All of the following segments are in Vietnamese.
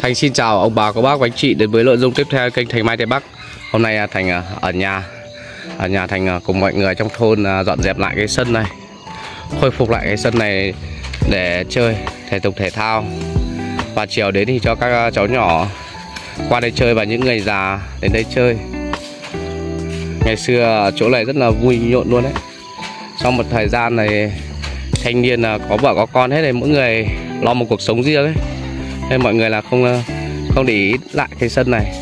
Thành xin chào ông bà, cô bác và anh chị đến với nội dung tiếp theo kênh Thành Mai Tây Bắc. Hôm nay Thành ở nhà Thành cùng mọi người trong thôn dọn dẹp lại cái sân này, khôi phục lại cái sân này để chơi thể dục thể thao. Và chiều đến thì cho các cháu nhỏ qua đây chơi và những người già đến đây chơi. Ngày xưa chỗ này rất là vui nhộn luôn đấy. Sau một thời gian này thanh niên có vợ có con hết rồi, mỗi người lo một cuộc sống riêng ấy, nên mọi người là không để ý lại cái sân này.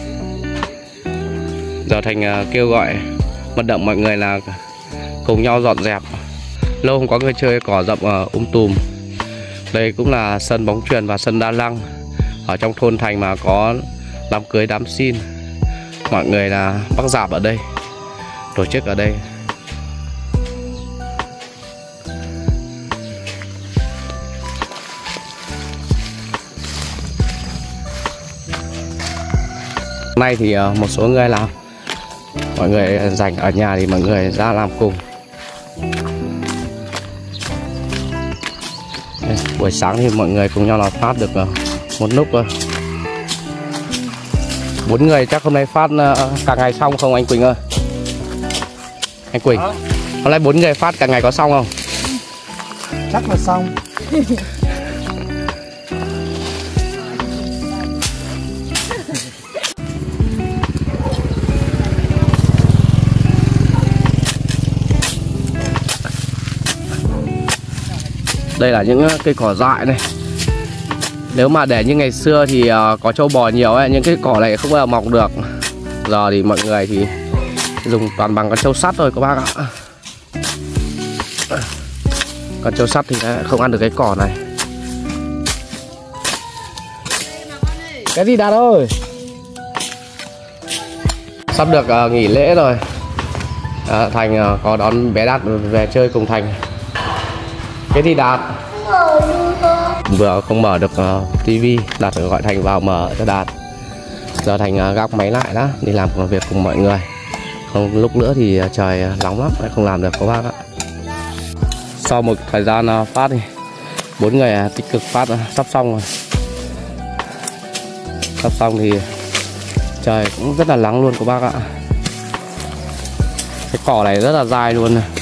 Giờ Thành kêu gọi vận động mọi người là cùng nhau dọn dẹp. Lâu không có người chơi, cỏ rậm tùm. Đây cũng là sân bóng chuyền và sân đa năng ở trong thôn Thành mà có đám cưới đám xin. Mọi người là bắt dạp ở đây, tổ chức ở đây. Nay thì một số người làm, mọi người rảnh ở nhà thì mọi người ra làm cùng. Đây, buổi sáng thì mọi người cùng nhau là phát được một núp thôi. 4 người chắc hôm nay phát cả ngày xong không anh Quỳnh ơi? Anh Quỳnh, hôm nay 4 người phát cả ngày có xong không? Chắc là xong. Đây là những cây cỏ dại này. Nếu mà để như ngày xưa thì có trâu bò nhiều ấy, những cái cỏ này không bao giờ mọc được. Giờ thì mọi người thì dùng toàn bằng con trâu sắt thôi các bác ạ. Con trâu sắt thì không ăn được cái cỏ này. Cái gì Đạt ơi? Sắp được nghỉ lễ rồi. Thành có đón bé Đạt về chơi cùng Thành. Cái gì Đạt? Vừa không mở được tivi, Đạt gọi Thành vào mở cho Đạt. Giờ Thành gác máy lại đó, đi làm công việc cùng mọi người. Không lúc nữa thì trời nóng lắm, không làm được các bác ạ. Sau một thời gian phát thì 4 người tích cực phát sắp xong rồi. Sắp xong thì trời cũng rất là nắng luôn các bác ạ. Cái cỏ này rất là dai luôn này.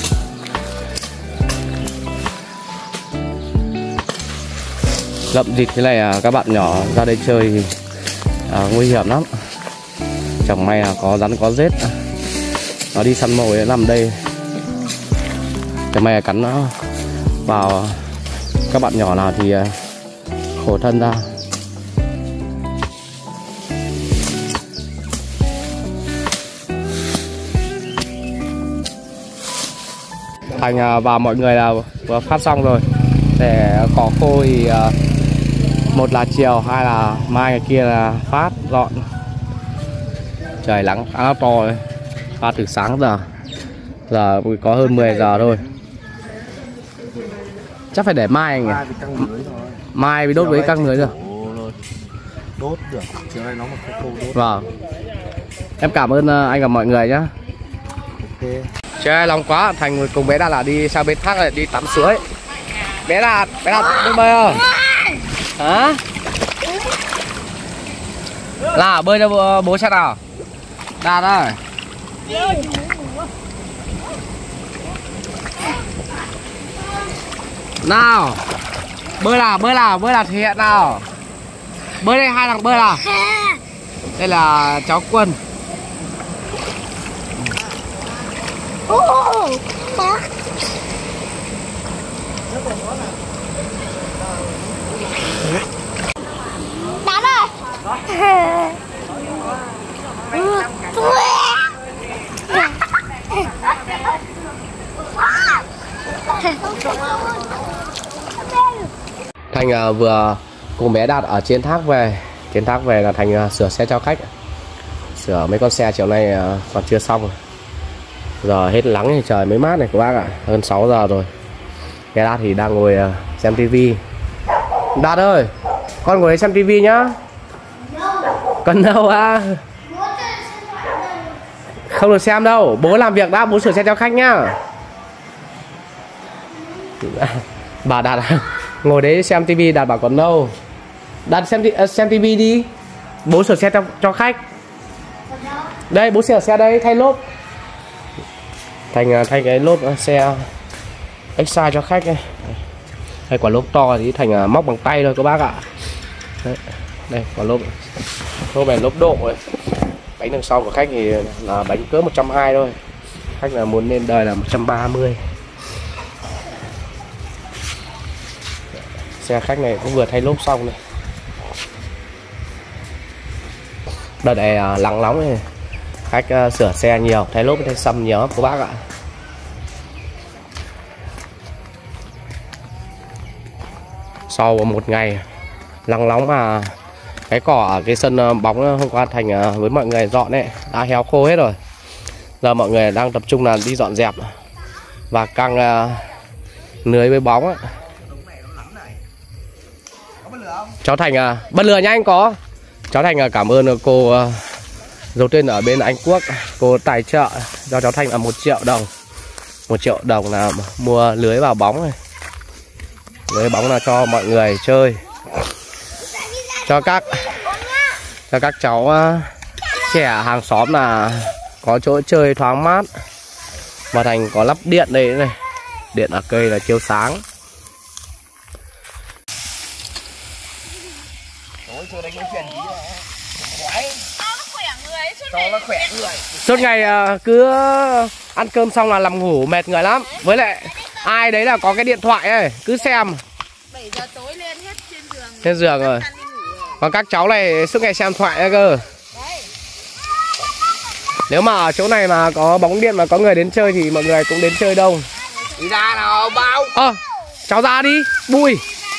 Rậm rịt thế này các bạn nhỏ ra đây chơi thì nguy hiểm lắm. Chẳng may là có rắn có rết, nó đi săn mồi nằm đây, chẳng may là cắn nó vào các bạn nhỏ nào thì khổ thân ra. Thành và mọi người là vừa phát xong rồi. Để cỏ khô thì một là chiều, hai là mai ngày kia là phát dọn. Trời nắng khá là to ấy. Phát từ sáng giờ có hơn 10 giờ thôi. Chắc phải để mai anh nhỉ? Mai bị đốt với căng lưới được. Đốt được, chiều nay nó mà khô đốt. Vâng. Em cảm ơn anh và mọi người nhé. Ok. Chơi lòng quá, Thành cùng bé Đạt là đi sang bên khác này, đi tắm suối. Bé Đạt biết bơi không? Hả? Là bơi cho bố xem nào. Đạt ơi. Nào. Bơi là thể hiện nào. Bơi đây, hai thằng bơi nào. Đây là cháu Quân. Đạt ơi. Thành vừa cùng bé Đạt ở trên thác về. Trên thác về là Thành sửa xe cho khách. Sửa mấy con xe chiều nay còn chưa xong. Giờ hết nắng thì trời mới mát này các bác ạ. Hơn 6 giờ rồi. Bé Đạt thì đang ngồi xem tivi. Đạt ơi, con ngồi đấy xem tivi nhá. Con đâu à? Không được xem đâu, bố làm việc đã, bố sửa xe cho khách nhá. Bà Đạt ngồi đấy xem tivi, Đạt bảo còn đâu. Đặt xem tivi đi. Bố sửa xe cho khách. Đây bố sửa xe đây, thay lốp. Thành cái lốp xe Excite cho khách này. Hay quả lốp to thì Thành móc bằng tay thôi các bác ạ. Đấy. Đây quả lốp này lốp độ này. Bánh đằng sau của khách thì là bánh cỡ 120 thôi. Khách là muốn lên đời là 130. Xe khách này cũng vừa thay lốp xong này. Đợt này nắng nóng này, khách sửa xe nhiều, thay lốp thay xăm nhiều lắm các bác ạ. Sau một ngày nắng nóng mà cái cỏ ở cái sân bóng hôm qua Thành với mọi người dọn ấy đã héo khô hết rồi. Giờ mọi người đang tập trung là đi dọn dẹp và căng lưới với bóng ấy. Cháu Thành bật lửa nha anh có. Cháu Thành cảm ơn cô dấu tên ở bên Anh Quốc, cô tài trợ cho cháu Thành là 1 triệu đồng. 1 triệu đồng là mua lưới vào bóng này. Lưới bóng là cho mọi người chơi, cho các cháu trẻ hàng xóm là có chỗ chơi thoáng mát. Và Thành có lắp điện đây này, điện ở cây là chiếu sáng. Suốt ngày cứ ăn cơm xong là nằm ngủ mệt người lắm. Với lại ai đấy là có cái điện thoại ấy, cứ xem 7 giờ tối lên hết trên giường rồi. Còn các cháu này suốt ngày xem thoại ấy cơ. Nếu mà ở chỗ này mà có bóng điện mà có người đến chơi thì mọi người cũng đến chơi đông. Đi ra nào bao. Cháu ra đi, Bùi.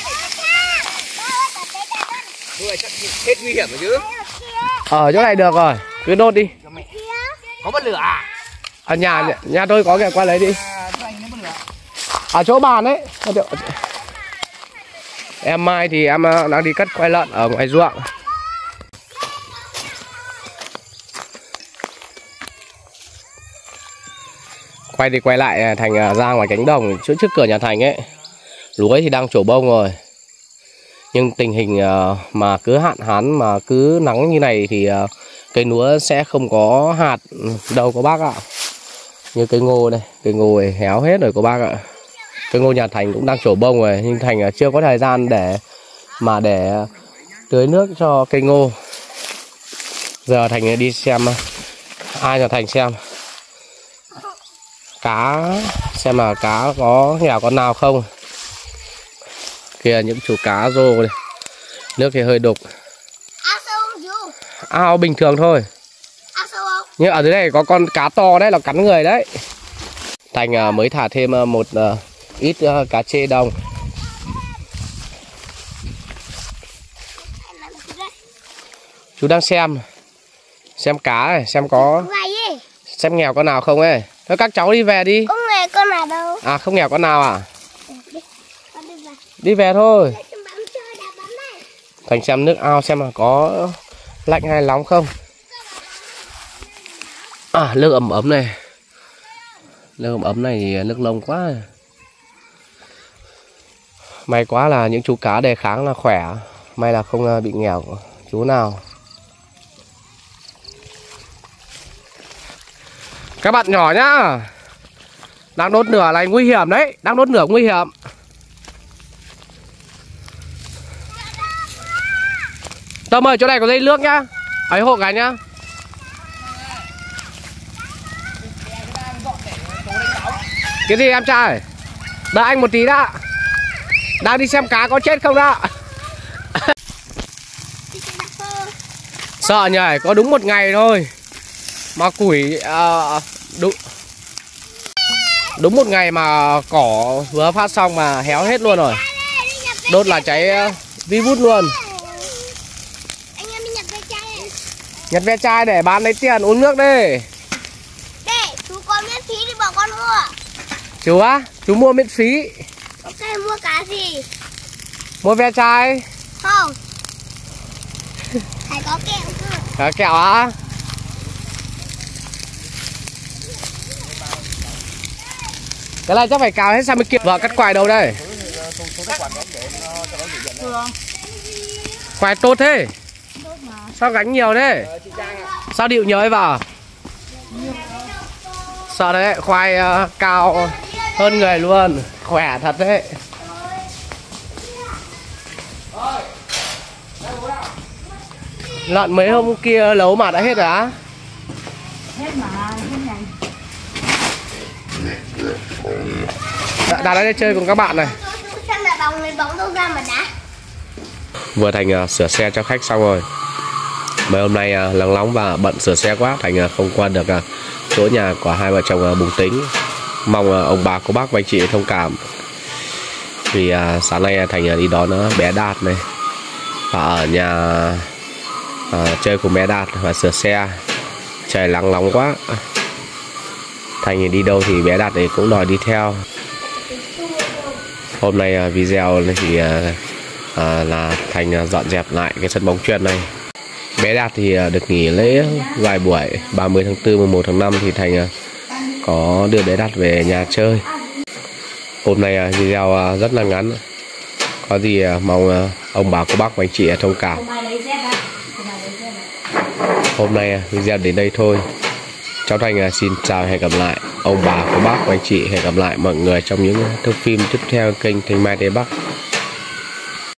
Hết nguy hiểm rồi chứ. Ở chỗ này được rồi, cứ đốt đi. Có bật lửa à? Ở nhà tôi có kìa, qua lấy đi. Ở chỗ bàn ấy. Em Mai thì em đang đi cắt khoai lợn ở ngoài ruộng. Quay đi quay lại Thành ra ngoài cánh đồng trước cửa nhà Thành ấy. Lúa thì đang trổ bông rồi. Nhưng tình hình mà cứ hạn hán mà cứ nắng như này thì cây lúa sẽ không có hạt đâu các bác ạ. Như cây ngô này, cây ngô này héo hết rồi các bác ạ. Cây ngô nhà Thành cũng đang trổ bông rồi, nhưng Thành chưa có thời gian để tưới nước cho cây ngô. Giờ Thành đi xem ai cho Thành xem cá, xem là cá có nghèo con nào không. Kìa những chú cá rô này. Nước thì hơi đục. Ao bình thường thôi. Nhưng ở dưới này có con cá to đấy, là cắn người đấy. Thành mới thả thêm một ít cá chê đồng. Chú đang xem cá này, xem nghèo con nào không ấy. Thôi các cháu đi về đi. Không nghèo con nào đâu. À không nghèo con nào à? Đi về thôi. Thành xem nước ao xem là có lạnh hay nóng không. Nước ấm này. Nước ấm này thì nước nông quá. May quá là những chú cá đề kháng là khỏe. May là không bị nghèo chú nào. Các bạn nhỏ nhá. Đang đốt lửa này nguy hiểm đấy. Đang đốt lửa nguy hiểm. Tâm ơi, chỗ này có dây nước nhá. Ấy hộ cái nhá. Cái gì em trai? Đợi anh một tí đã. Đang đi xem cá có chết không đó. Sợ nhỉ, có đúng một ngày thôi mà củi đúng một ngày mà cỏ vừa phát xong mà héo hết luôn rồi. Đốt là cháy vi vút luôn. Nhặt ve chai để bán lấy tiền uống nước đi. Để chú có miễn phí thì bảo con mua. Chú á? Chú mua miễn phí. Ok, mua cá gì? Mua ve chai. Không. Phải có kẹo cơ. Có kẹo á? Cái này chắc phải cào hết sang bên kia. Vợ cắt quài đâu đây? Khoai tốt thế. Sao gánh nhiều thế? Sao điệu nhớ vào? Sợ đấy, khoai cao hơn người luôn. Khỏe thật đấy. Lợn mấy hôm kia nấu mà đã hết rồi á? Hết mà, hết này. Đạt đã đi chơi cùng các bạn này. Xem là bóng lấy bóng đâu ra mà đá. Vừa Thành sửa xe cho khách xong rồi. Mấy hôm nay nắng nóng và bận sửa xe quá, Thành không qua được chỗ nhà của hai vợ chồng Bùng Tính. Mong ông bà cô bác và anh chị thông cảm. Vì sáng nay Thành đi đón bé Đạt này và ở nhà chơi cùng bé Đạt và sửa xe. Trời nắng nóng quá, Thành đi đâu thì bé Đạt này cũng đòi đi theo. Hôm nay video này thì là Thành dọn dẹp lại cái sân bóng chuyền này. Bé Đạt thì được nghỉ lễ vài buổi, 30 tháng 4, 11 tháng 5 thì Thành có đưa bé Đạt về nhà chơi. Hôm nay video rất là ngắn. Có gì mong ông bà cô bác và anh chị thông cảm. Hôm nay video đến đây thôi. Cháu Thành xin chào, hẹn gặp lại ông bà cô bác và anh chị, hẹn gặp lại mọi người trong những thước phim tiếp theo kênh Thanh Mai Tây Bắc.